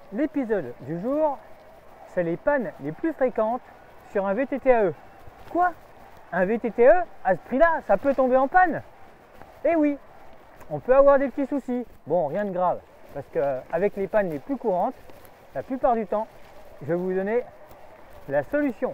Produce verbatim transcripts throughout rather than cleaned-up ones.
L'épisode du jour, c'est les pannes les plus fréquentes sur un V T T A E. Quoi? Un V T T A E, à ce prix-là, ça peut tomber en panne? Eh oui, on peut avoir des petits soucis. Bon, rien de grave, parce qu'avec les pannes les plus courantes, la plupart du temps, je vais vous donner la solution.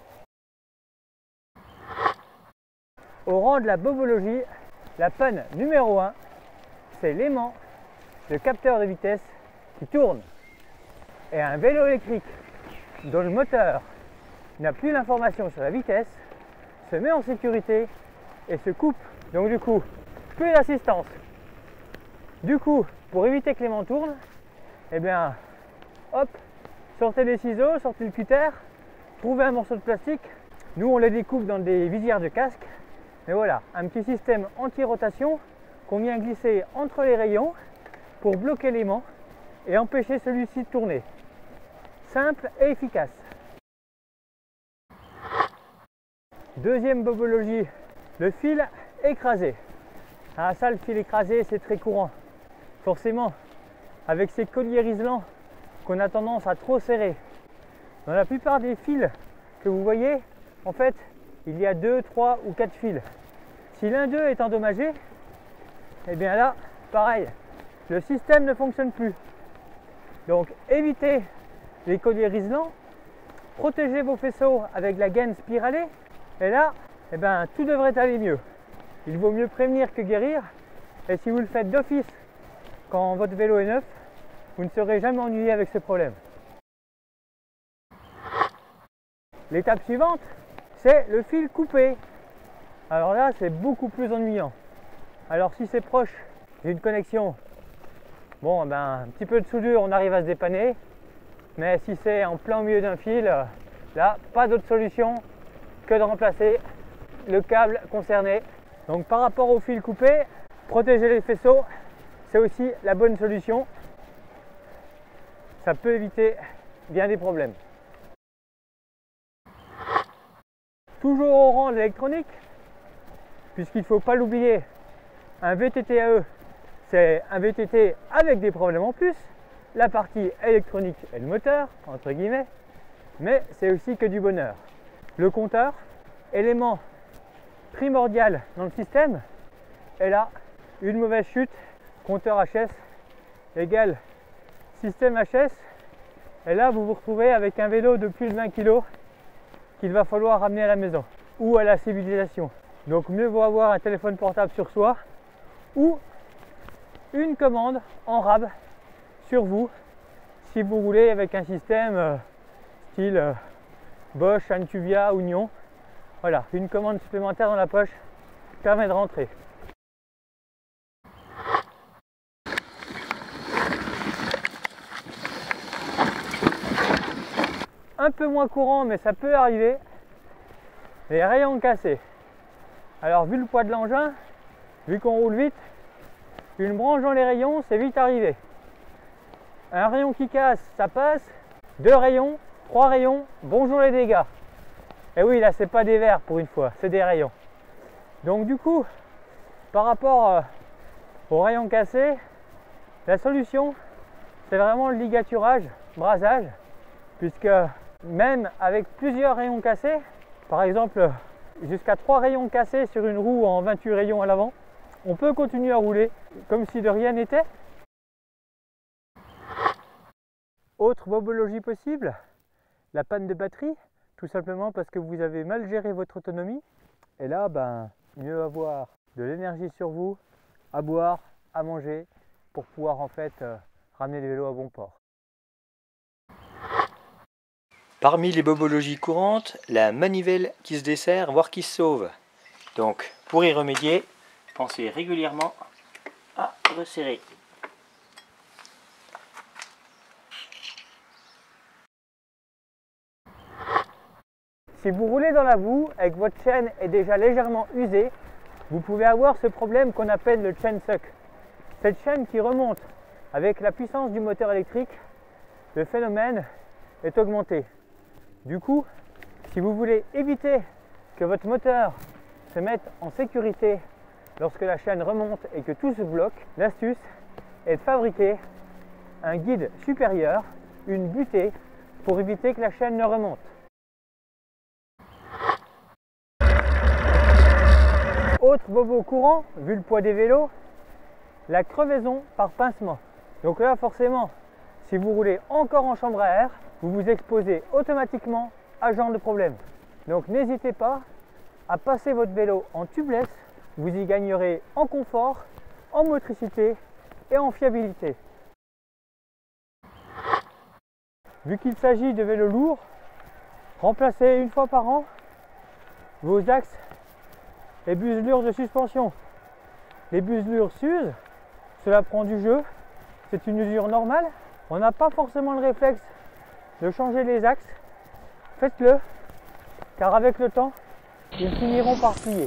Au rang de la bobologie, la panne numéro un, c'est l'aimant, le capteur de vitesse qui tourne. Et un vélo électrique dont le moteur n'a plus l'information sur la vitesse se met en sécurité et se coupe. Donc du coup, plus d'assistance. Du coup, pour éviter que l'aimant tourne, eh bien, hop, sortez les ciseaux, sortez le cutter, trouvez un morceau de plastique. Nous, on les découpe dans des visières de casque. Mais voilà, un petit système anti-rotation qu'on vient glisser entre les rayons pour bloquer l'aimant et empêcher celui-ci de tourner. Simple et efficace. Deuxième bobologie, le fil écrasé. Ah ça, le fil écrasé, c'est très courant. Forcément, avec ces colliers riselants qu'on a tendance à trop serrer. Dans la plupart des fils que vous voyez, en fait, il y a deux, trois ou quatre fils. Si l'un d'eux est endommagé, et bien là, pareil, le système ne fonctionne plus. Donc évitez les colliers riselants, protégez vos faisceaux avec la gaine spiralée, et là, eh ben, tout devrait aller mieux. Il vaut mieux prévenir que guérir, et si vous le faites d'office quand votre vélo est neuf, vous ne serez jamais ennuyé avec ce problème. L'étape suivante, c'est le fil coupé. Alors là, c'est beaucoup plus ennuyant. Alors si c'est proche d'une connexion, bon, ben, un petit peu de soudure, on arrive à se dépanner. Mais si c'est en plein milieu d'un fil, là, pas d'autre solution que de remplacer le câble concerné. Donc par rapport au fil coupé, protéger les faisceaux, c'est aussi la bonne solution. Ça peut éviter bien des problèmes. Toujours au rang de l'électronique, puisqu'il ne faut pas l'oublier, un V T T A E, c'est un V T T avec des problèmes en plus. La partie électronique et le moteur, entre guillemets, mais c'est aussi que du bonheur. Le compteur, élément primordial dans le système, est là, une mauvaise chute, compteur H S égale système H S, et là vous vous retrouvez avec un vélo de plus de vingt kilos qu'il va falloir ramener à la maison ou à la civilisation. Donc mieux vaut avoir un téléphone portable sur soi ou une commande en rab sur vous si vous roulez avec un système euh, style euh, Bosch, Antuvia ou Nyon. Voilà, une commande supplémentaire dans la poche permet de rentrer. Un peu moins courant, mais ça peut arriver, les rayons cassés. Alors vu le poids de l'engin, vu qu'on roule vite, une branche dans les rayons, c'est vite arrivé. Un rayon qui casse, ça passe. Deux rayons, trois rayons, bonjour les dégâts. Et oui, là c'est pas des verres pour une fois, c'est des rayons. Donc du coup, par rapport euh, aux rayons cassés, la solution, c'est vraiment le ligaturage, brasage, puisque même avec plusieurs rayons cassés, par exemple jusqu'à trois rayons cassés sur une roue en vingt-huit rayons à l'avant, on peut continuer à rouler comme si de rien n'était. Autre bobologie possible, la panne de batterie, tout simplement parce que vous avez mal géré votre autonomie. Et là, ben, mieux avoir de l'énergie sur vous, à boire, à manger, pour pouvoir en fait euh, ramener les vélos à bon port. Parmi les bobologies courantes, la manivelle qui se dessert, voire qui se sauve. Donc, pour y remédier, pensez régulièrement à resserrer. Si vous roulez dans la boue et que votre chaîne est déjà légèrement usée, vous pouvez avoir ce problème qu'on appelle le chain suck. Cette chaîne qui remonte avec la puissance du moteur électrique, le phénomène est augmenté. Du coup, si vous voulez éviter que votre moteur se mette en sécurité lorsque la chaîne remonte et que tout se bloque, l'astuce est de fabriquer un guide supérieur une butée pour éviter que la chaîne ne remonte. Autre bobo courant, vu le poids des vélos, la crevaison par pincement. Donc là forcément, si vous roulez encore en chambre à air, vous vous exposez automatiquement à ce genre de problème. Donc n'hésitez pas à passer votre vélo en tubeless, vous y gagnerez en confort, en motricité et en fiabilité. Vu qu'il s'agit de vélos lourds, remplacez une fois par an vos axes et buselures de suspension. Les buselures s'usent, cela prend du jeu, c'est une usure normale. On n'a pas forcément le réflexe de changer les axes. Faites-le, car avec le temps, ils finiront par plier.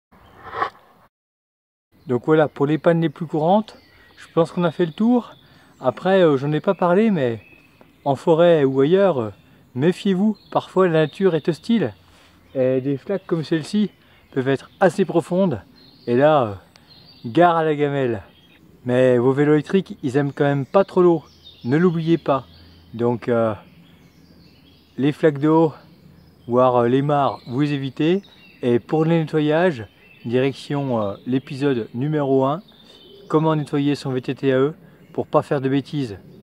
Donc voilà, pour les pannes les plus courantes, je pense qu'on a fait le tour. Après, euh, j'en ai pas parlé, mais en forêt ou ailleurs, euh, méfiez-vous, parfois la nature est hostile. Et des flaques comme celle-ci peuvent être assez profondes. Et là, euh, gare à la gamelle. Mais vos vélos électriques, ils aiment quand même pas trop l'eau. Ne l'oubliez pas. Donc, euh, les flaques d'eau, voire euh, les mares, vous évitez. Et pour le nettoyage, direction euh, l'épisode numéro un, comment nettoyer son V T T A E pour pas faire de bêtises.